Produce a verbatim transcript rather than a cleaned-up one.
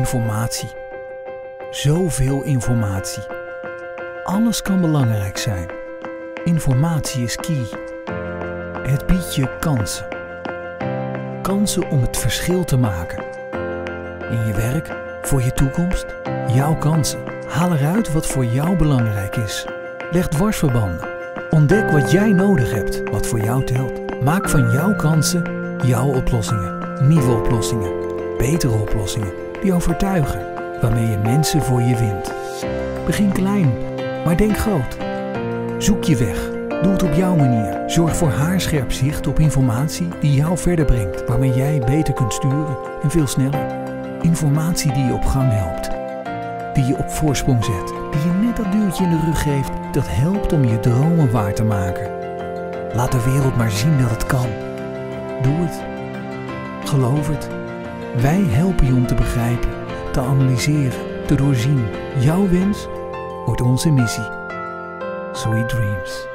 Informatie. Zoveel informatie. Alles kan belangrijk zijn. Informatie is key. Het biedt je kansen. Kansen om het verschil te maken. In je werk, voor je toekomst, jouw kansen. Haal eruit wat voor jou belangrijk is. Leg dwarsverbanden. Ontdek wat jij nodig hebt, wat voor jou telt. Maak van jouw kansen jouw oplossingen. Nieuwe oplossingen. Betere oplossingen. Die overtuigen. Waarmee je mensen voor je wint. Begin klein, maar denk groot. Zoek je weg. Doe het op jouw manier. Zorg voor haarscherp zicht op informatie die jou verder brengt. Waarmee jij beter kunt sturen en veel sneller. Informatie die je op gang helpt. Die je op voorsprong zet. Die je net dat duwtje in de rug geeft. Dat helpt om je dromen waar te maken. Laat de wereld maar zien dat het kan. Doe het. Geloof het. Wij helpen je om te begrijpen, te analyseren, te doorzien. Jouw wens wordt onze missie. Sweet dreams.